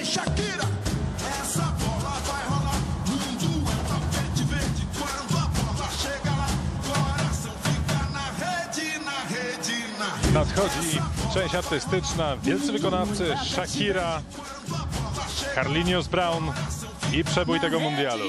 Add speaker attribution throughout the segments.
Speaker 1: Shakira, essa bola vai rolar. Mundo é tapete verde quando a bola chega lá. Coração fica na rede, na rede, na rede.
Speaker 2: Nadchodzi część artystyczna, wielcy wykonawcy Shakira, Carlinhos Brown i przebój tego mundialu.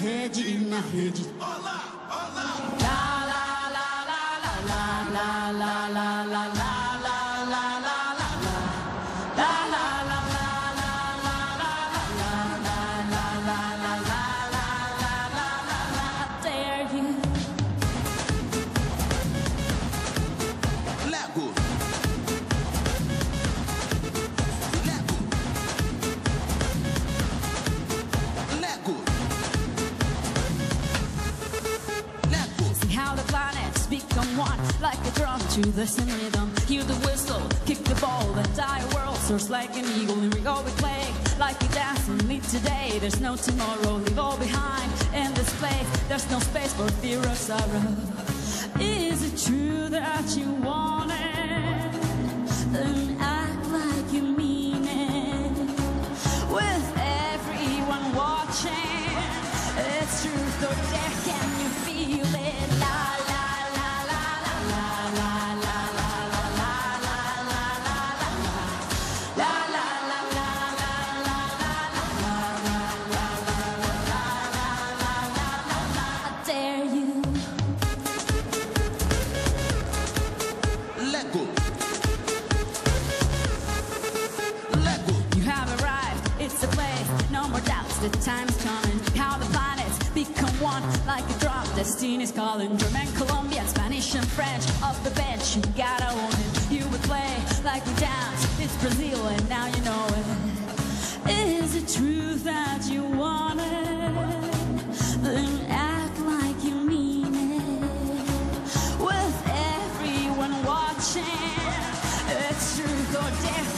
Speaker 3: Become one, like a drum to the same rhythm. Hear the whistle, kick the ball, the entire world soars like an eagle. And we all we play, like we dance and live today. There's no tomorrow, leave all behind in this place. There's no space for fear or sorrow. Is it true that you want it? Then act like you mean it. With everyone watching, it's truth or dare, can you feel it? La la. The time's coming, how the planets become one, like a drop, destiny's calling. German, Colombian, Spanish and French, off the bench, you gotta own it. You would play like we dance, it's Brazil and now you know it. Is it true that you want it? Then act like you mean it. With everyone watching, it's truth or dare.